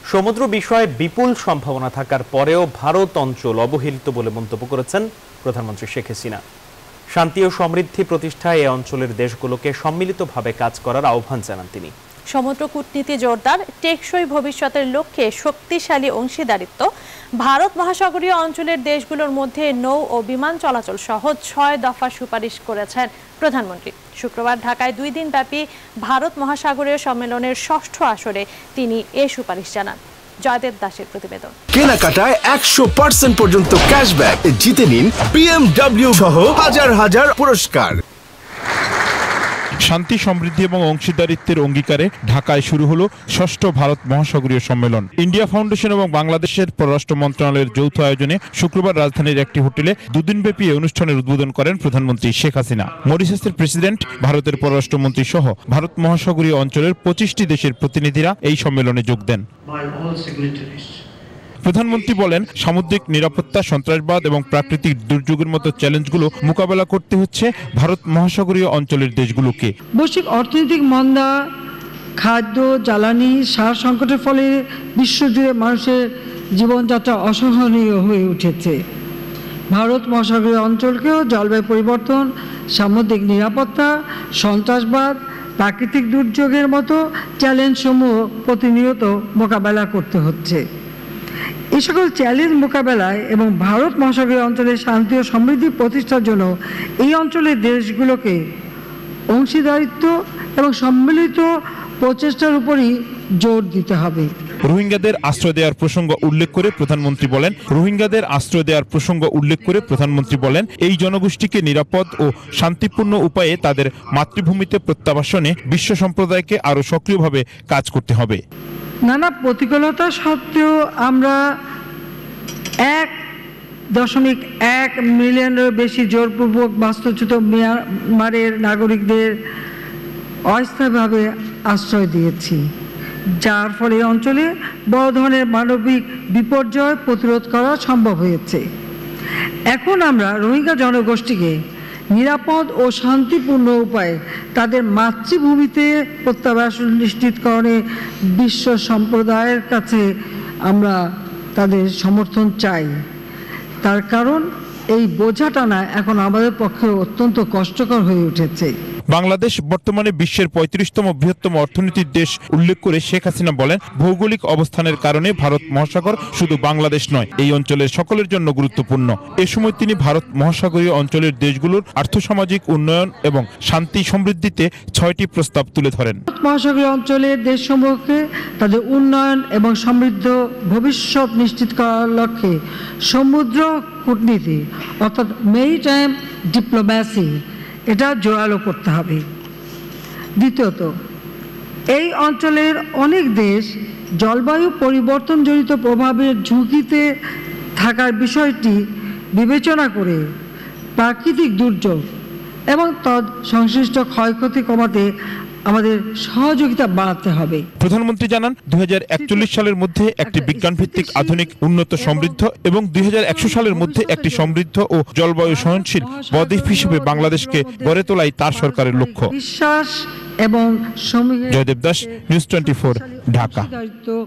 সমুদ্র বিষয়ে বিপুল সম্ভাবনা থাকার পরেও ভারত অঞ্চল অবহেলিত বলে মন্তব্য করেছেন প্রধানমন্ত্রী শেখ হাসিনা। শান্তি ও সমৃদ্ধি প্রতিষ্ঠায় এই অঞ্চলের দেশগুলোকে সম্মিলিতভাবে কাজ করার আহ্বান জানান তিনি। সমুদ্র কূটনীতি জোরদার, টেকসই ভবিষ্যতের লক্ষ্যে শক্তিশালী অংশীদারিত্ব, ভারত মহাসাগরীয় অঞ্চলের দেশগুলোর মধ্যে নৌ ও বিমান চলাচল সহ 6 দফা সুপারিশ করেছেন প্রধানমন্ত্রী। শুক্রবার ঢাকায় 2 দিনব্যাপী ভারত মহাসাগরীয় সম্মেলনের 6ঠ আসরে তিনি এ সুপারিশ জানান। জয়দেব দাসের প্রতিবেদন। কেনাকাটায় 100% পর্যন্ত ক্যাশব্যাক জিতে নিন BMW সহ হাজার হাজার পুরস্কার। শান্তি, সমৃদ্ধি এবং অংশীদারিত্বের অঙ্গীকারে ঢাকায় শুরু হলো 6ঠ ভারত মহাসাগরীয় সম্মেলন। ইন্ডিয়া ফাউন্ডেশন এবং বাংলাদেশের পররাষ্ট্র মন্ত্রণালয়ের যৌথ আয়োজনে শুক্রবার রাজধানীর একটি হোটেলে 2 দিনব্যাপী অনুষ্ঠানের উদ্বোধন করেন প্রধানমন্ত্রী শেখ হাসিনা। মরিশাসের প্রেসিডেন্ট, ভারতের পররাষ্ট্রমন্ত্রী সহ ভারত মহাসাগরীয় অঞ্চলের 25টি দেশের প্রতিনিধিরা এই সম্মেলনে যোগ দেন। প্রধানমন্ত্রী বলেন, সামুদ্রিক নিরাপত্তা, সন্ত্রাসবাদ এবং প্রাকৃতিক দুর্যোগের মতো চ্যালেঞ্জগুলো মোকাবেলা করতে হচ্ছে ভারত মহাসাগরীয় অঞ্চলের দেশগুলোকে। বৈশ্বিক অর্থনৈতিক মন্দা, খাদ্য, জ্বালানি, সার সংকটের ফলে বিশ্বজুড়ে মানুষের জীবনযাত্রা অসহনীয় হয়ে উঠেছে। ভারত মহাসাগরীয় অঞ্চলকেও জলবায়ু পরিবর্তন, সামুদ্রিক নিরাপত্তা, সন্ত্রাসবাদ, প্রাকৃতিক দুর্যোগের মতো চ্যালেঞ্জসমূহ প্রতিনিয়ত মোকাবেলা করতে হচ্ছে। এই সকল চ্যালেঞ্জ মোকাবেলায় এবং ভারত মহাসাগরীয় অঞ্চলের শান্তি ও সমৃদ্ধি প্রতিষ্ঠার জন্য এই অঞ্চলের দেশগুলোকে অংশীদারিত্ব এবং সম্মিলিত প্রচেষ্টার উপরই জোর দিতে হবে। রোহিঙ্গাদের আশ্রয় দেওয়ার প্রসঙ্গ উল্লেখ করে প্রধানমন্ত্রী বলেন, এই জনগোষ্ঠীকে নিরাপদ ও শান্তিপূর্ণ উপায়ে তাদের মাতৃভূমিতে প্রত্যাবাসনে বিশ্ব সম্প্রদায়কে আরও সক্রিয়ভাবে কাজ করতে হবে। নানা প্রতিকূলতা সত্ত্বেও আমরা 1.1 মিলিয়নের বেশি জোরপূর্বক বাস্তুচ্যুত মিয়ানমারের নাগরিকদের অস্থায়ীভাবে আশ্রয় দিয়েছি, যার ফলে অঞ্চলে বড় ধরনের মানবিক বিপর্যয় প্রতিরোধ করা সম্ভব হয়েছে। এখন আমরা রোহিঙ্গা জনগোষ্ঠীকে নিরাপদ ও শান্তিপূর্ণ উপায়ে তাদের মাতৃভূমিতে প্রত্যাবাসন নিশ্চিতকরণে বিশ্ব সম্প্রদায়ের কাছে আমরা তাদের সমর্থন চাই। তার কারণ এই বোঝা টানা এখন আমাদের পক্ষে অত্যন্ত কষ্টকর হয়ে উঠেছে। বাংলাদেশ বর্তমানে বিশ্বের 35তম বৃহত্তম অর্থনীতির দেশ উল্লেখ করে শেখ হাসিনা বলেন, ভৌগোলিক অবস্থানের কারণে ভারত মহাসাগর শুধু বাংলাদেশ নয়, এই অঞ্চলের সকলের জন্য গুরুত্বপূর্ণ। এ সময় তিনি ভারত মহাসাগরীয় অঞ্চলের দেশগুলোর আর্থসামাজিক উন্নয়ন এবং শান্তি সমৃদ্ধিতে 6টি প্রস্তাব তুলে ধরেন। মহাসাগরীয় অঞ্চলের দেশসমূহকে তাদের উন্নয়ন এবং সমৃদ্ধ ভবিষ্যৎ নিশ্চিত করার লক্ষ্যে সমুদ্র কূটনীতি অর্থাৎ মেরিটাইম ডিপ্লোম্যাসি এটা জোরালো করতে হবে। দ্বিতীয়ত, এই অঞ্চলের অনেক দেশ জলবায়ু পরিবর্তনজনিত প্রভাবের ঝুঁকিতে থাকার বিষয়টি বিবেচনা করে প্রাকৃতিক দুর্যোগ এবং তদ সংশ্লিষ্ট ক্ষয়ক্ষতি কমাতে আমাদের সহযোগিতা বাড়াতে হবে। প্রধানমন্ত্রী জানান, 2041 সালের মধ্যে একটি বিজ্ঞানভিত্তিক, আধুনিক, উন্নত, সমৃদ্ধ এবং 2100 সালের মধ্যে একটি সমৃদ্ধ ও জলবায়ু সহনশীল বদ্বীপ হিসেবে বাংলাদেশকে গড়ে তোলাই তার সরকারের লক্ষ্য। বিশ্বাস এবং জয়দেব দাস, নিউজ 24, ঢাকা।